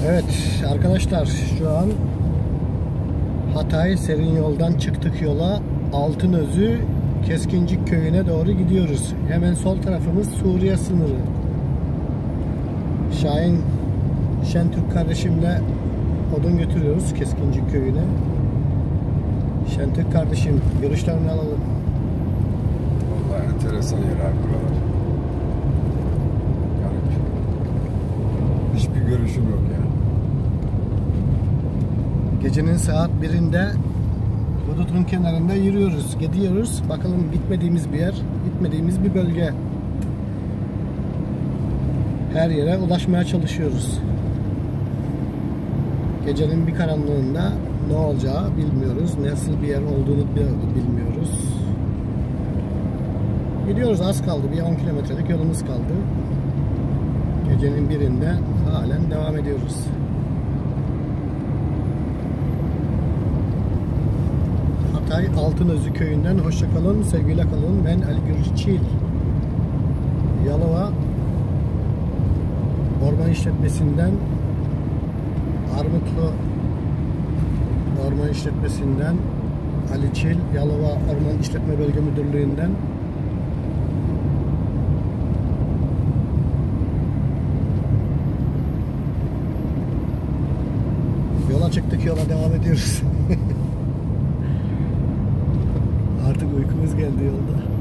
Evet arkadaşlar, şu an Hatay Serin Yol'dan çıktık yola. Altınözü Keskincik köyüne doğru gidiyoruz. Hemen sol tarafımız Suriye sınırı. Şahin Şentürk kardeşimle odun götürüyoruz Keskincik köyüne. Şentürk kardeşim, görüşlerini alalım. Vallahi enteresan yer abi buralar. Garip. Hiçbir görüşüm yok yani. Gecenin saat 1'inde Hudut'un kenarında yürüyoruz, gidiyoruz. Bakalım gitmediğimiz bir yer, gitmediğimiz bir bölge. Her yere ulaşmaya çalışıyoruz. Gecenin bir karanlığında ne olacağı bilmiyoruz. Nasıl bir yer olduğunu bilmiyoruz. Gidiyoruz, az kaldı. Bir 10 kilometrelik yolumuz kaldı. Gecenin birinde halen devam ediyoruz. Hatay Altınözü köyünden hoşça kalın, sevgiyle kalın. Ben Ali Gürçil. Yalova Orman İşletmesi'nden, Armutlu Orman İşletmesi'nden, Ali Çil, Yalova Orman İşletme Bölge Müdürlüğü'nden yola çıktık, yola devam ediyoruz. Artık uykumuz geldi yolda.